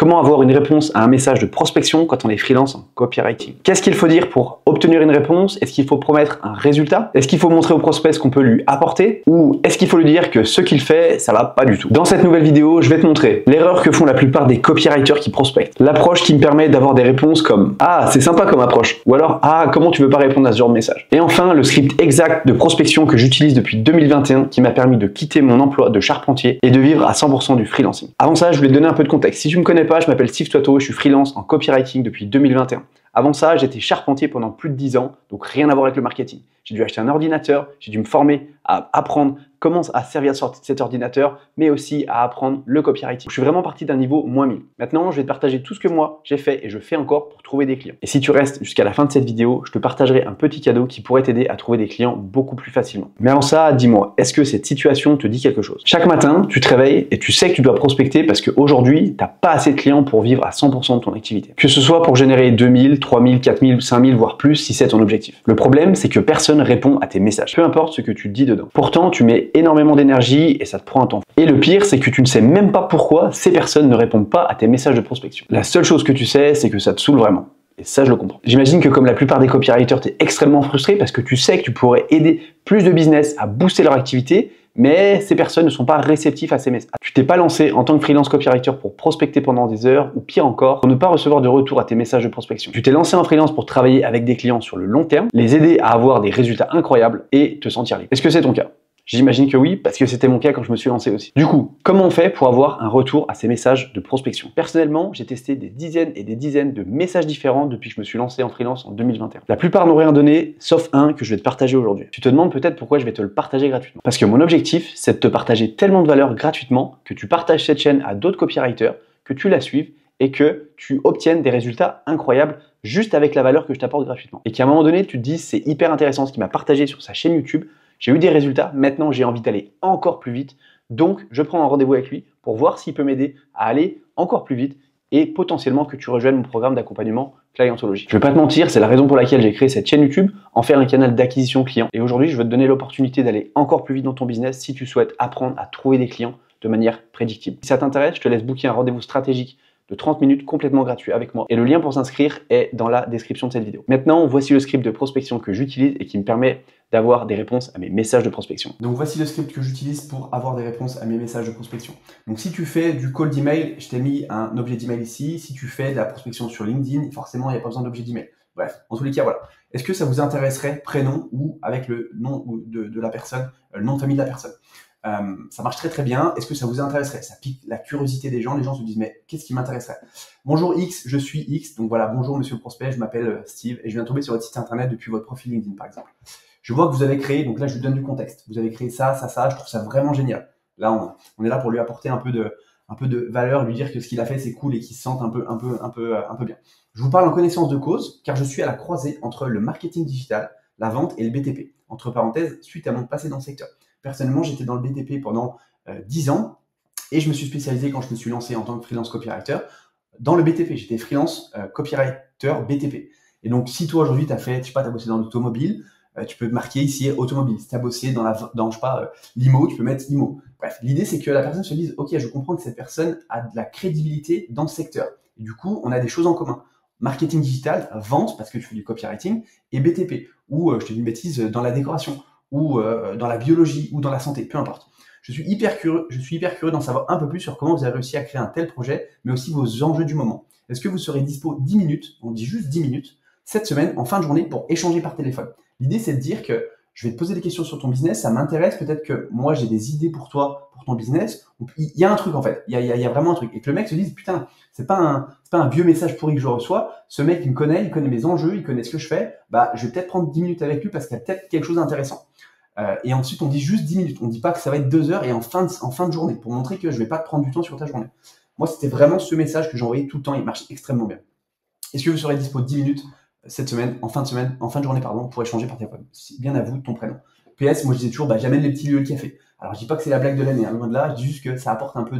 Comment avoir une réponse à un message de prospection quand on est freelance en copywriting? Qu'est-ce qu'il faut dire pour obtenir une réponse? Est-ce qu'il faut promettre un résultat? Est-ce qu'il faut montrer au prospect ce qu'on peut lui apporter? Ou est-ce qu'il faut lui dire que ce qu'il fait, ça va pas du tout? Dans cette nouvelle vidéo, je vais te montrer l'erreur que font la plupart des copywriters qui prospectent. L'approche qui me permet d'avoir des réponses comme «Ah, c'est sympa comme approche» ou alors «Ah, comment tu veux pas répondre à ce genre de message?» Et enfin, le script exact de prospection que j'utilise depuis 2021 qui m'a permis de quitter mon emploi de charpentier et de vivre à 100% du freelancing. Avant ça, je voulais te donner un peu de contexte. Si tu me connais pas, je m'appelle Steve Toito, je suis freelance en copywriting depuis 2021. Avant ça, j'étais charpentier pendant plus de 10 ans, donc rien à voir avec le marketing. J'ai dû acheter un ordinateur, j'ai dû me former à apprendre comment à servir cet ordinateur, mais aussi à apprendre le copywriting. Je suis vraiment parti d'un niveau moins 1000. Maintenant, je vais te partager tout ce que moi j'ai fait et je fais encore pour trouver des clients. Et si tu restes jusqu'à la fin de cette vidéo, je te partagerai un petit cadeau qui pourrait t'aider à trouver des clients beaucoup plus facilement. Mais avant ça, dis-moi, est-ce que cette situation te dit quelque chose? Chaque matin, tu te réveilles et tu sais que tu dois prospecter parce qu'aujourd'hui, tu n'as pas assez de clients pour vivre à 100% de ton activité. Que ce soit pour générer 2000, 3000, 4000, 5000, voire plus si c'est ton objectif. Le problème, c'est que personne répond à tes messages, peu importe ce que tu dis dedans. Pourtant, tu mets énormément d'énergie et ça te prend un temps. Et le pire, c'est que tu ne sais même pas pourquoi ces personnes ne répondent pas à tes messages de prospection. La seule chose que tu sais, c'est que ça te saoule vraiment. Et ça, je le comprends. J'imagine que comme la plupart des copywriters, tu es extrêmement frustré parce que tu sais que tu pourrais aider plus de business à booster leur activité, mais ces personnes ne sont pas réceptifs à ces messages. Tu t'es pas lancé en tant que freelance copywriter pour prospecter pendant des heures, ou pire encore, pour ne pas recevoir de retour à tes messages de prospection. Tu t'es lancé en freelance pour travailler avec des clients sur le long terme, les aider à avoir des résultats incroyables et te sentir libre. Est-ce que c'est ton cas? J'imagine que oui, parce que c'était mon cas quand je me suis lancé aussi. Du coup, comment on fait pour avoir un retour à ces messages de prospection? Personnellement, j'ai testé des dizaines et des dizaines de messages différents depuis que je me suis lancé en freelance en 2021. La plupart n'ont rien donné, sauf un que je vais te partager aujourd'hui. Tu te demandes peut-être pourquoi je vais te le partager gratuitement. Parce que mon objectif, c'est de te partager tellement de valeur gratuitement que tu partages cette chaîne à d'autres copywriters, que tu la suives et que tu obtiennes des résultats incroyables juste avec la valeur que je t'apporte gratuitement. Et qu'à un moment donné, tu te dises c'est hyper intéressant ce qu'il m'a partagé sur sa chaîne YouTube. J'ai eu des résultats, maintenant j'ai envie d'aller encore plus vite, donc je prends un rendez-vous avec lui pour voir s'il peut m'aider à aller encore plus vite et potentiellement que tu rejoignes mon programme d'accompagnement clientologie. Je ne vais pas te mentir, c'est la raison pour laquelle j'ai créé cette chaîne YouTube, en faire un canal d'acquisition client. Et aujourd'hui, je veux te donner l'opportunité d'aller encore plus vite dans ton business si tu souhaites apprendre à trouver des clients de manière prédictible. Si ça t'intéresse, je te laisse booker un rendez-vous stratégique de 30 minutes complètement gratuit avec moi. Et le lien pour s'inscrire est dans la description de cette vidéo. Maintenant, voici le script de prospection que j'utilise et qui me permet d'avoir des réponses à mes messages de prospection. Donc voici le script que j'utilise pour avoir des réponses à mes messages de prospection. Donc si tu fais du call d'email, je t'ai mis un objet d'email ici. Si tu fais de la prospection sur LinkedIn, forcément, il n'y a pas besoin d'objet d'email. Bref, en tous les cas, voilà. Est-ce que ça vous intéresserait prénom ou avec le nom de la personne, le nom de famille de la personne? Ça marche très très bien. Est-ce que ça vous intéresserait? Ça pique la curiosité des gens. Les gens se disent mais qu'est-ce qui m'intéresserait? Bonjour X, je suis X. Donc voilà, bonjour monsieur le prospect, je m'appelle Steve et je viens tomber sur votre site internet depuis votre profil LinkedIn par exemple. Je vois que vous avez créé, donc là je lui donne du contexte. Vous avez créé ça, ça, ça. Je trouve ça vraiment génial. Là on est là pour lui apporter un peu de valeur, lui dire que ce qu'il a fait c'est cool et qu'il se sente un peu bien. Je vous parle en connaissance de cause car je suis à la croisée entre le marketing digital, la vente et le BTP. Entre parenthèses, suite à mon passé dans le secteur. Personnellement, j'étais dans le BTP pendant 10 ans et je me suis spécialisé quand je me suis lancé en tant que freelance copywriter dans le BTP. J'étais freelance copywriter BTP. Et donc, si toi aujourd'hui, tu as fait, je sais pas, tu as bossé dans l'automobile, tu peux te marquer ici automobile. Si tu as bossé dans je sais pas, l'IMO, tu peux mettre IMO. Bref, l'idée, c'est que la personne se dise, OK, je comprends que cette personne a de la crédibilité dans le secteur. Et du coup, on a des choses en commun. Marketing digital, vente, parce que tu fais du copywriting, et BTP, ou je te dis une bêtise, dans la décoration, ou dans la biologie, ou dans la santé, peu importe. Je suis hyper curieux d'en savoir un peu plus sur comment vous avez réussi à créer un tel projet, mais aussi vos enjeux du moment. Est-ce que vous serez dispo 10 minutes, on dit juste 10 minutes, cette semaine, en fin de journée, pour échanger par téléphone? L'idée, c'est de dire que je vais te poser des questions sur ton business, ça m'intéresse, peut-être que moi, j'ai des idées pour toi, pour ton business. Il y a un truc, en fait, il y a vraiment un truc. Et que le mec se dise, putain, c'est pas un vieux message pourri que je reçois, ce mec, il me connaît, il connaît mes enjeux, il connaît ce que je fais, bah, je vais peut-être prendre 10 minutes avec lui parce qu'il y a peut-être quelque chose d'intéressant. Et ensuite, on dit juste 10 minutes. On ne dit pas que ça va être 2 heures et en fin de journée pour montrer que je ne vais pas te prendre du temps sur ta journée. Moi, c'était vraiment ce message que j'envoyais tout le temps. Il marche extrêmement bien. Est-ce que vous serez dispo 10 minutes cette semaine, en fin de journée, pardon, pour échanger par téléphone? C'est bien à vous, ton prénom. PS, moi, je disais toujours, bah, j'amène les petits lieux le café. Alors, je dis pas que c'est la blague de l'année, hein, loin de là. Je dis juste que ça apporte un peu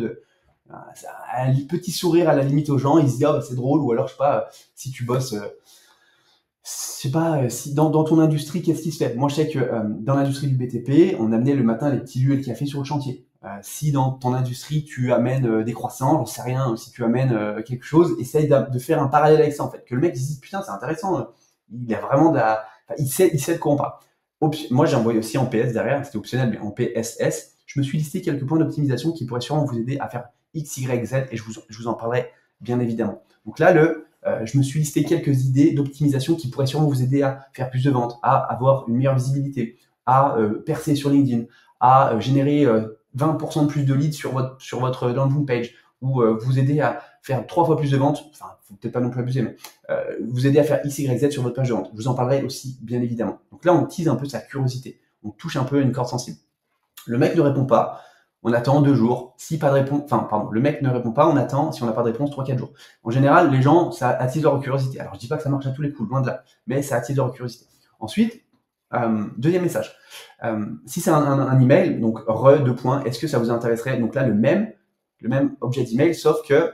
un petit sourire à la limite aux gens. Ils se disent, ah, bah, c'est drôle. Ou alors, je sais pas, si tu bosses, je sais pas, si dans ton industrie, qu'est-ce qui se fait? Moi, je sais que dans l'industrie du BTP, on amenait le matin les petits lieux et le café sur le chantier. Si dans ton industrie tu amènes des croissants, j'en sais rien, si tu amènes quelque chose, essaye de faire un parallèle avec ça en fait. Que le mec se dise putain c'est intéressant, il a vraiment enfin, il sait de quoi on parle. Moi j'ai envoyé aussi en PS derrière, c'était optionnel, mais en PSS, je me suis listé quelques points d'optimisation qui pourraient sûrement vous aider à faire X, Y, Z et je vous en parlerai bien évidemment. Donc là, je me suis listé quelques idées d'optimisation qui pourraient sûrement vous aider à faire plus de ventes, à avoir une meilleure visibilité, à percer sur LinkedIn, à générer 20% de plus de leads sur votre landing page, ou vous aider à faire 3 fois plus de ventes, enfin, faut peut-être pas non plus abuser, mais vous aider à faire X, Y, Z sur votre page de vente. Je vous en parlerai aussi, bien évidemment. Donc là, on tease un peu sa curiosité, on touche un peu une corde sensible. Le mec ne répond pas, on attend 2 jours. Si pas de réponse, enfin, pardon, le mec ne répond pas, on attend, si on n'a pas de réponse, 3-4 jours. En général, les gens, ça attise leur curiosité. Alors, je dis pas que ça marche à tous les coups, loin de là, mais ça attise leur curiosité. Ensuite, deuxième message. Si c'est un email, donc deux points, est-ce que ça vous intéresserait? Donc là, le même objet d'email, sauf que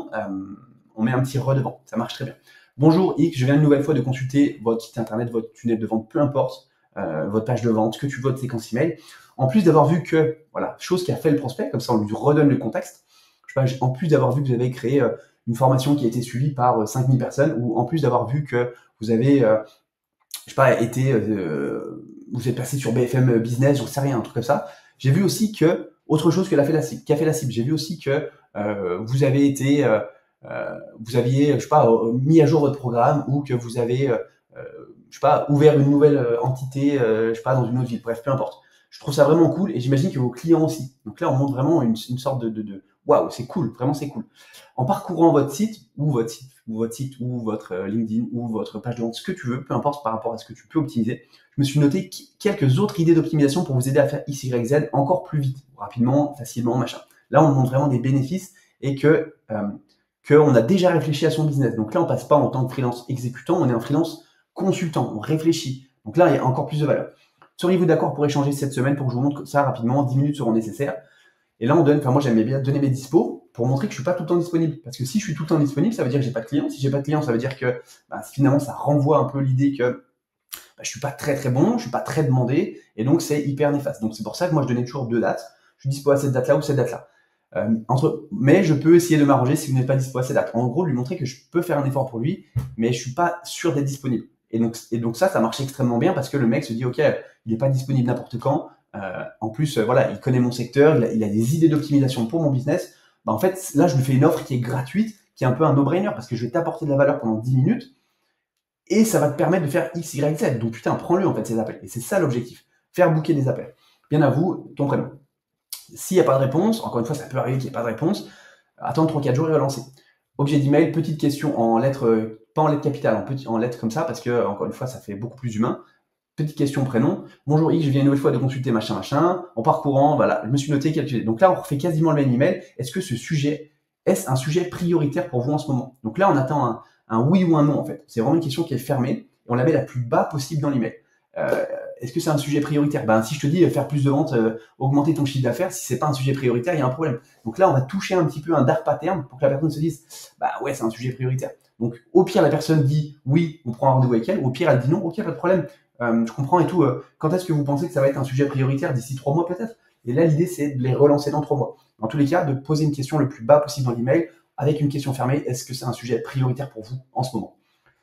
on met un petit devant. Ça marche très bien. Bonjour X, je viens une nouvelle fois de consulter votre site internet, votre tunnel de vente, peu importe, votre page de vente, que tu veux, votre séquence email. En plus d'avoir vu que, voilà, chose qui a fait le prospect, comme ça on lui redonne le contexte. Je sais pas, en plus d'avoir vu que vous avez créé une formation qui a été suivie par 5000 personnes, ou en plus d'avoir vu que vous avez, je sais pas, vous êtes passé sur BFM Business, j'en sais rien, un truc comme ça. J'ai vu aussi que, autre chose que qu'a fait la cible, j'ai vu aussi que vous avez été, vous aviez, je sais pas, mis à jour votre programme, ou que vous avez, je sais pas, ouvert une nouvelle entité, je sais pas, dans une autre ville, bref, peu importe. Je trouve ça vraiment cool et j'imagine que vos clients aussi. Donc là, on montre vraiment une sorte de waouh, c'est cool, vraiment c'est cool. En parcourant votre site ou votre LinkedIn ou votre page de vente, ce que tu veux, peu importe par rapport à ce que tu peux optimiser, je me suis noté quelques autres idées d'optimisation pour vous aider à faire X, Y, Z encore plus vite, rapidement, facilement, machin. Là, on montre vraiment des bénéfices et qu'on a déjà réfléchi à son business. Donc là, on passe pas en tant que freelance exécutant, on est un freelance consultant, on réfléchit. Donc là, il y a encore plus de valeur. Seriez-vous d'accord pour échanger cette semaine pour que je vous montre ça rapidement? 10 minutes seront nécessaires. Et là, moi, j'aimais bien donner mes dispos pour montrer que je suis pas tout le temps disponible. Parce que si je suis tout le temps disponible, ça veut dire que j'ai pas de clients. Si j'ai pas de clients, ça veut dire que finalement, ça renvoie un peu l'idée que je suis pas très très bon, je suis pas très demandé, et donc c'est hyper néfaste. Donc c'est pour ça que moi, je donnais toujours 2 dates. Je suis dispo à cette date-là ou cette date-là. Mais je peux essayer de m'arranger si vous n'êtes pas dispo à cette date. En gros, lui montrer que je peux faire un effort pour lui, mais je suis pas sûr d'être disponible. Et donc ça marche extrêmement bien parce que le mec se dit, ok, il n'est pas disponible n'importe quand. En plus, voilà, il connaît mon secteur, il a des idées d'optimisation pour mon business. En fait, là, je lui fais une offre qui est gratuite, qui est un peu un no-brainer parce que je vais t'apporter de la valeur pendant 10 minutes et ça va te permettre de faire X, Y, Z. Donc putain, prends-le en fait ces appels. Et c'est ça l'objectif, faire booker des appels. Bien à vous, ton prénom. S'il n'y a pas de réponse, encore une fois, ça peut arriver qu'il n'y ait pas de réponse, attendre 3-4 jours et relancer. Objet d'email, petite question en lettres, pas en lettres capitales, en lettres comme ça, parce que, encore une fois, ça fait beaucoup plus humain. Petite question, prénom. Bonjour X, je viens une nouvelle fois de consulter machin, machin. En parcourant, voilà, je me suis noté quelques idées. Donc là, on refait quasiment le même email. Est-ce un sujet prioritaire pour vous en ce moment? Donc là, on attend un oui ou un non, en fait. C'est vraiment une question qui est fermée et on la met la plus bas possible dans l'email. Est-ce que c'est un sujet prioritaire? Si je te dis faire plus de ventes, augmenter ton chiffre d'affaires, si c'est pas un sujet prioritaire, il y a un problème. Donc là, on va toucher un petit peu un dark pattern pour que la personne se dise, ouais, c'est un sujet prioritaire. Donc au pire, la personne dit oui, on prend un rendez-vous avec elle. Au pire, elle dit non, ok, pas de problème. Je comprends et tout. Quand est-ce que vous pensez que ça va être un sujet prioritaire? D'ici 3 mois peut-être? Et là, l'idée, c'est de les relancer dans 3 mois. Dans tous les cas, de poser une question le plus bas possible dans l'email avec une question fermée. Est-ce que c'est un sujet prioritaire pour vous en ce moment?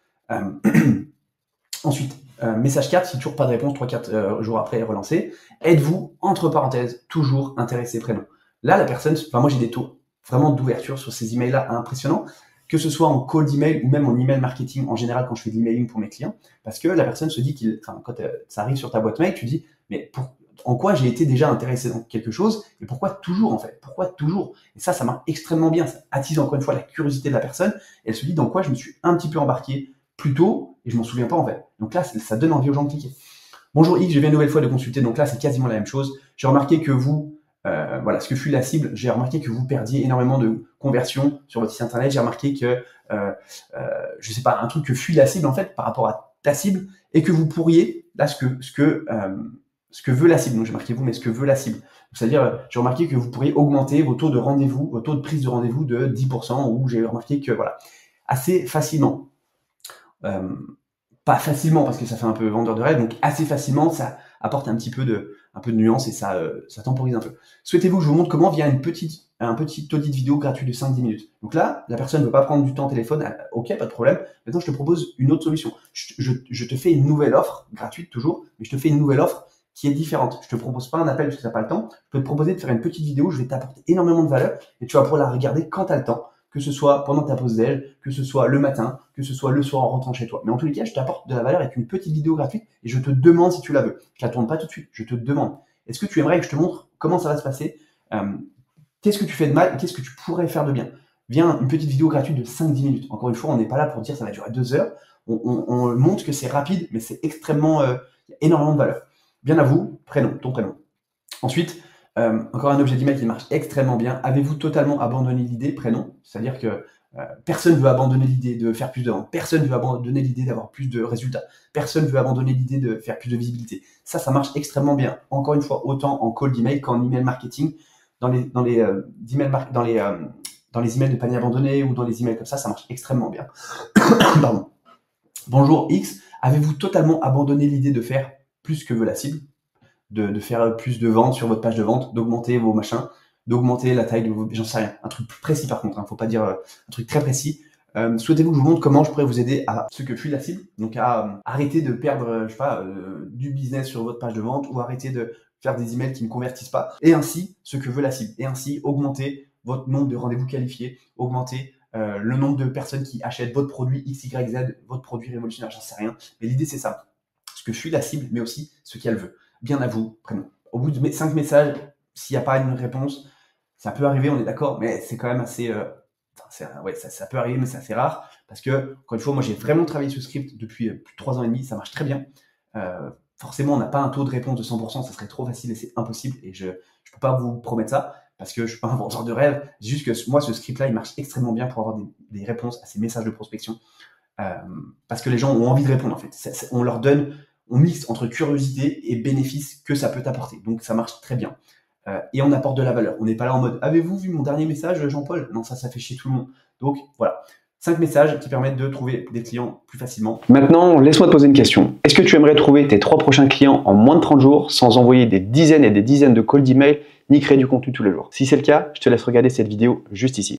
Ensuite, message 4, si toujours pas de réponse, 3-4 jours après, relancer. Êtes-vous, entre parenthèses, toujours intéressé prénom? Là, la personne, moi j'ai des taux vraiment d'ouverture sur ces emails-là impressionnants, que ce soit en call d'email ou même en email marketing en général quand je fais de l'emailing pour mes clients, parce que la personne se dit quand ça arrive sur ta boîte mail, tu dis, mais en quoi j'ai été déjà intéressé dans quelque chose et pourquoi toujours en fait? Pourquoi toujours? Et ça marche extrêmement bien, ça attise encore une fois la curiosité de la personne, et elle se dit dans quoi je me suis un petit peu embarqué plus tôt et je m'en souviens pas en fait. Donc là, ça donne envie aux gens de cliquer. Bonjour X, je viens une nouvelle fois de consulter, donc là c'est quasiment la même chose. J'ai remarqué que vous, voilà, ce que fut la cible, j'ai remarqué que vous perdiez énormément de conversions sur votre site internet. J'ai remarqué que, je sais pas, un truc que fuit la cible en fait par rapport à ta cible et que vous pourriez, là ce que veut la cible, donc j'ai marqué vous, mais ce que veut la cible. C'est-à-dire, j'ai remarqué que vous pourriez augmenter vos taux de rendez-vous, vos taux de prise de rendez-vous de 10%, ou j'ai remarqué que, voilà, assez facilement. Pas facilement parce que ça fait un peu vendeur de rêve, donc assez facilement ça apporte un petit peu un peu de nuance et ça temporise un peu. Souhaitez-vous que je vous montre comment via un petit audit vidéo gratuit de 5-10 minutes. Donc là, la personne ne veut pas prendre du temps au téléphone, ok, pas de problème. Maintenant, je te propose une autre solution. Je te fais une nouvelle offre, gratuite toujours, mais je te fais une nouvelle offre qui est différente. Je te propose pas un appel parce que tu n'as pas le temps. Je peux te proposer de faire une petite vidéo, je vais t'apporter énormément de valeur et tu vas pouvoir la regarder quand tu as le temps, que ce soit pendant ta pause déj, que ce soit le matin, que ce soit le soir en rentrant chez toi. Mais en tous les cas, je t'apporte de la valeur avec une petite vidéo gratuite et je te demande si tu la veux. Je la tourne pas tout de suite, je te demande. Est-ce que tu aimerais que je te montre comment ça va se passer? Qu'est-ce que tu fais de mal et qu'est-ce que tu pourrais faire de bien? Viens, une petite vidéo gratuite de 5-10 minutes. Encore une fois, on n'est pas là pour dire ça va durer 2 heures. On montre que c'est rapide, mais c'est extrêmement, il y a énormément de valeur. Bien à vous, prénom, ton prénom. Ensuite, encore un objet d'email qui marche extrêmement bien. Avez-vous totalement abandonné l'idée prénom? C'est-à-dire que personne ne veut abandonner l'idée de faire plus de ventes. Personne ne veut abandonner l'idée d'avoir plus de résultats. Personne ne veut abandonner l'idée de faire plus de visibilité. Ça marche extrêmement bien. Encore une fois, autant en call d'email qu'en email marketing. Dans les emails de panier abandonné ou dans les emails comme ça marche extrêmement bien. Pardon. Bonjour X, avez-vous totalement abandonné l'idée de faire plus que veut la cible, de faire plus de ventes sur votre page de vente, d'augmenter vos machins, d'augmenter la taille de vos... J'en sais rien, un truc plus précis par contre, faut pas dire un truc très précis. Souhaitez-vous que je vous montre comment je pourrais vous aider à ce que fuit la cible, donc à arrêter de perdre, je sais pas, du business sur votre page de vente ou arrêter de faire des emails qui ne convertissent pas, et ainsi ce que veut la cible, et ainsi augmenter votre nombre de rendez-vous qualifiés, augmenter le nombre de personnes qui achètent votre produit XYZ, votre produit révolutionnaire, j'en sais rien. Mais l'idée, c'est ça. Ce que suit la cible, mais aussi ce qu'elle veut. Bien à vous, prénom. Au bout de 5 messages, s'il n'y a pas une réponse, ça peut arriver, on est d'accord, mais c'est quand même assez... ça peut arriver, mais c'est assez rare. Parce que, encore une fois, moi, j'ai vraiment travaillé ce script depuis plus de 3 ans et demi. Ça marche très bien. Forcément, on n'a pas un taux de réponse de 100%. Ça serait trop facile et c'est impossible. Et je ne peux pas vous promettre ça. Parce que je suis pas un vendeur de rêve, c'est juste que moi, ce script-là, il marche extrêmement bien pour avoir des réponses à ces messages de prospection. Parce que les gens ont envie de répondre, en fait. On leur donne, on mixe entre curiosité et bénéfice que ça peut t'apporter. Donc, ça marche très bien. Et on apporte de la valeur. On n'est pas là en mode « Avez-vous vu mon dernier message, Jean-Paul ?» Non, ça fait chier tout le monde. Donc, voilà. 5 messages qui permettent de trouver des clients plus facilement. Maintenant, laisse-moi te poser une question. Est-ce que tu aimerais trouver tes 3 prochains clients en moins de 30 jours sans envoyer des dizaines et des dizaines de calls d'email ni créer du contenu tous les jours? Si c'est le cas, je te laisse regarder cette vidéo juste ici.